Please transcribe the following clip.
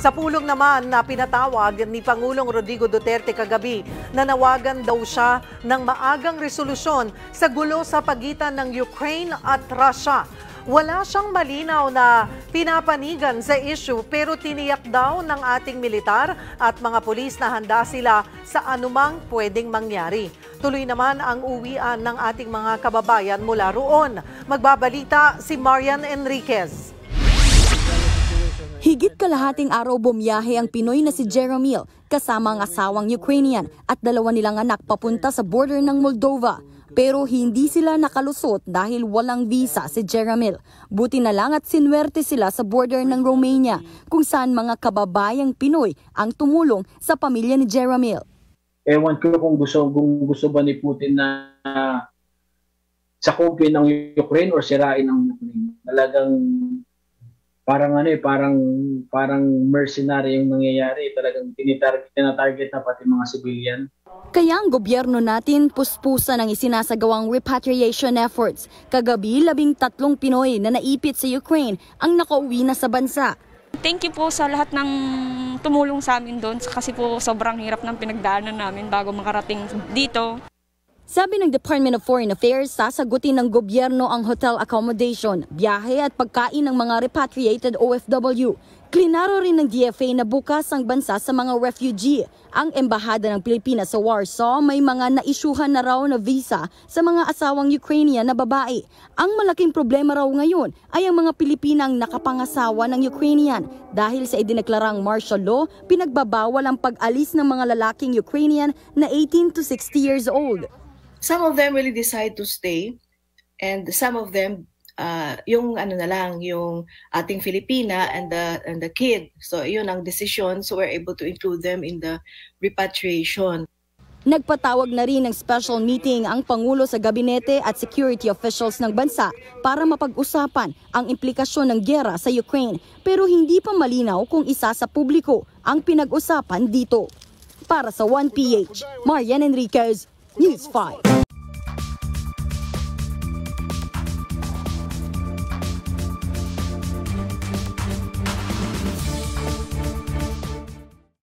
Sa pulong naman na pinatawag ni Pangulong Rodrigo Duterte kagabi, nanawagan daw siya ng maagang resolusyon sa gulo sa pagitan ng Ukraine at Russia. Wala siyang malinaw na pinapanigan sa issue pero tiniyak daw ng ating militar at mga pulis na handa sila sa anumang pwedeng mangyari. Tuloy naman ang uwian ng ating mga kababayan mula roon. Magbabalita si Marian Enriquez. Higit kalahating araw bumiyahe ang Pinoy na si Jeromil kasama ang asawang Ukrainian at dalawa nilang anak papunta sa border ng Moldova. Pero hindi sila nakalusot dahil walang visa si Jeromil. Buti na lang at sinwerte sila sa border ng Romania kung saan mga kababayang Pinoy ang tumulong sa pamilya ni Jeromil. Ewan ko kung gusto ba ni Putin na sakupin ng Ukraine o sirain ng Ukraine. Talagang parang mercenary yung nangyayari. Talagang tinatarget na pati mga civilian. Kaya ang gobyerno natin puspusan ang isinasagawang repatriation efforts. Kagabi, 13 Pinoy na naipit sa Ukraine ang nakauwi na sa bansa. Thank you po sa lahat ng tumulong sa amin doon kasi po sobrang hirap ng pinagdaanan namin bago makarating dito. Sabi ng Department of Foreign Affairs, sasagutin ng gobyerno ang hotel accommodation, biyahe at pagkain ng mga repatriated OFW. Klinaro rin ng DFA na bukas ang bansa sa mga refugee. Ang Embahada ng Pilipinas sa Warsaw may mga naisyuhan na raw na visa sa mga asawang Ukrainian na babae. Ang malaking problema raw ngayon ay ang mga Pilipinang nakapangasawa ng Ukrainian. Dahil sa idineklarang martial law, pinagbabawal ang pag-alis ng mga lalaking Ukrainian na 18 to 60 years old. Some of them really decide to stay and some of them yung ating Filipina and the kid. So yun ang decision, so we're able to include them in the repatriation. Nagpatawag na rin ng special meeting ang Pangulo sa gabinete at security officials ng bansa para mapag-usapan ang implikasyon ng giyera sa Ukraine. Pero hindi pa malinaw kung isa sa publiko ang pinag-usapan dito. Para sa 1PH, Marian Enriquez, News 5.